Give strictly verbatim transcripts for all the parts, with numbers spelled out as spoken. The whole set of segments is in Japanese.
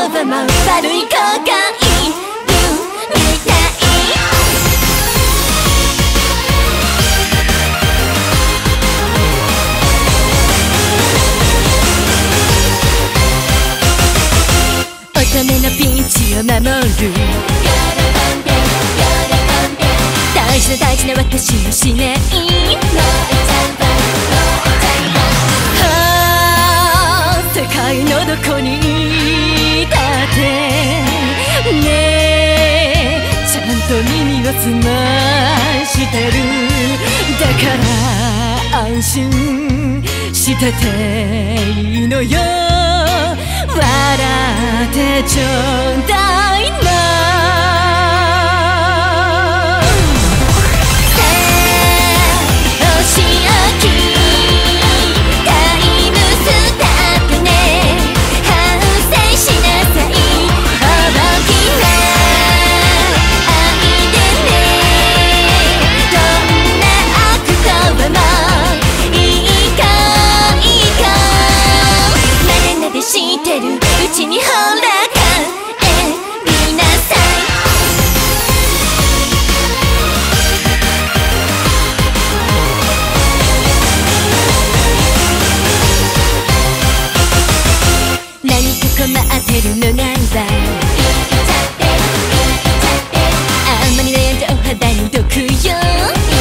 葉も悪い後悔みたい。乙女のピンチを守る大事な大事な私をしない世界のどこにいたってねえちゃんと耳を澄ましてるだから安心してていいのよ笑ってちょうだいなうちにほらかえりなさい何か困ってるのならばあんまり悩んじゃお肌に毒よいけないわ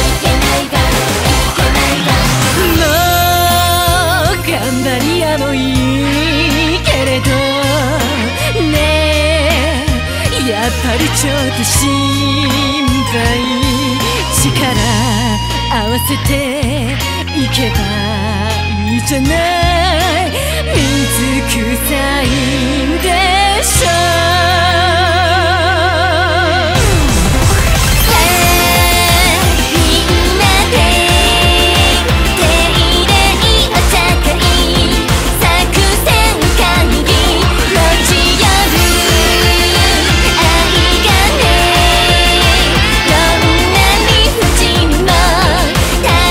いけないわもう頑張りやもいいけれどねえやっぱりちょっと心配力合わせていけばいいじゃない水臭いんでしょ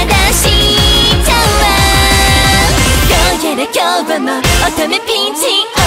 乙女ピンチ